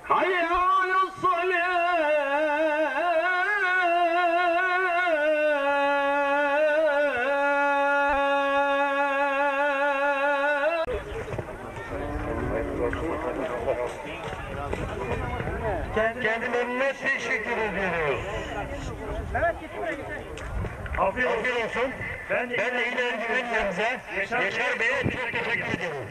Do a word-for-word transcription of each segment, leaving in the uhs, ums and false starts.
Hayy alassalah. Kendilerine teşekkür ediyoruz. Evet, gitme gitme. Afiyet olsun. Ben de, ben de ileri güvenlerimize Yaşar, Yaşar Bey'e çok teşekkür ediyorum.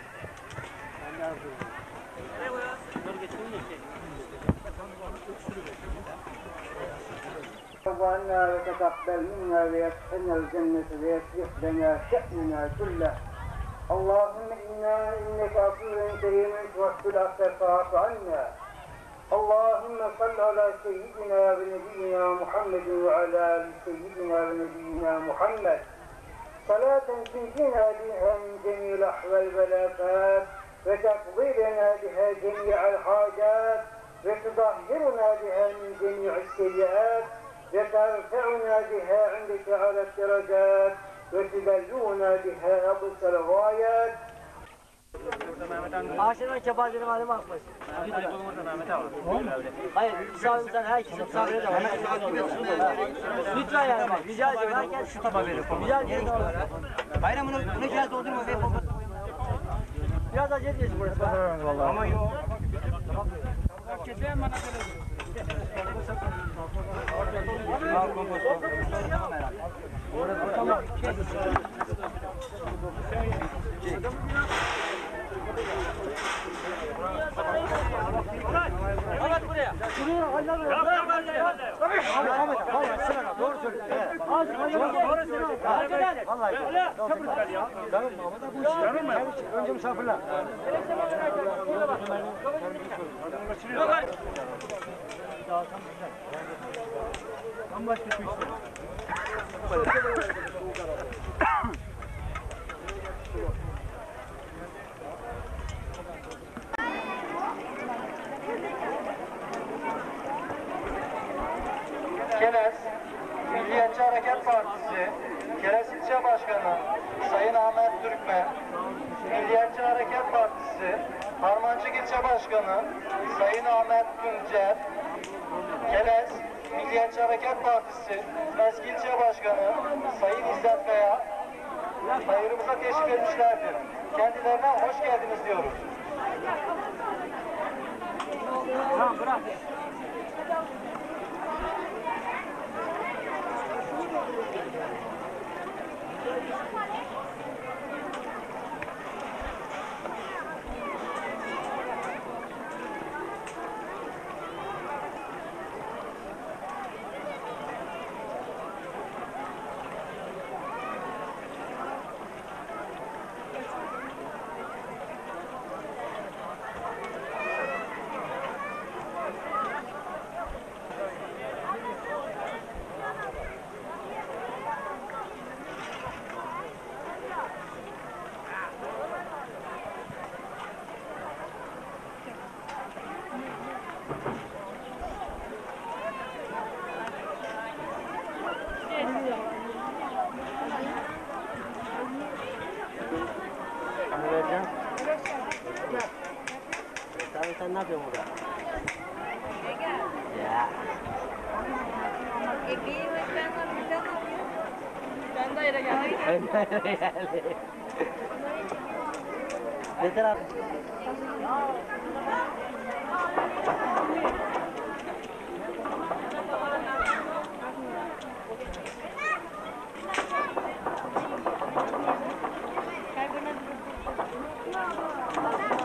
ربنا وتقبل منا ويدخلنا الجنة ويصلح لنا شأننا كله. اللهم إنا إنك عفو كريم تحب العفو فاعف عنا. اللهم صل على سيدنا ونبينا محمد وعلى آل سيدنا ونبينا محمد صلاة تنجينا بها من جميع الأحوال والآفات وتقضي لنا بها جميع الحاجات وتطهرنا بها من جميع السيئات وترفعنا بها عندك على الدرجات وتبلغنا بها أقصى الغايات. Aşırı kebapçının hali bakmış. Hayır, misafirden herkese misafire de var. Lütfen yani bak, rica ediyorum. Herkes şu taba verir. Rica ediyorum. Bayram bunu, bunu kez doldurma. Biraz acele ediyorsun burası. Ama yok. Keseyen bana böyle. Tamam. Ahmet buraya. Şuraya Allah Allah. Ahmet Ahmet sıra doğru söyle. Az doğru söyle. Vallahi. Köprü ya. Canım Ahmet bu iş. Canım mı? Önce misafirler. Yok hayır. Tam başka bir şey. Keles Milliyetçi Hareket Partisi Keles İlçe Başkanı Sayın Ahmet Türkmen, Milliyetçi Hareket Partisi Harmancık İlçe Başkanı Sayın Ahmet Tuncer, Keles Milliyetçi Hareket Partisi Eski İlçe Başkanı Sayın İzzet Kaya hayırımıza teşrif etmişlerdir. Kendilerine hoş geldiniz diyoruz. Tamam bırak. Sen, sen ne yapıyorsun burada? Ya. E bir ben ne yapacağım? Ben de yere geldim. Ben de yere geldim. Ne taraf? Kaybolmadı.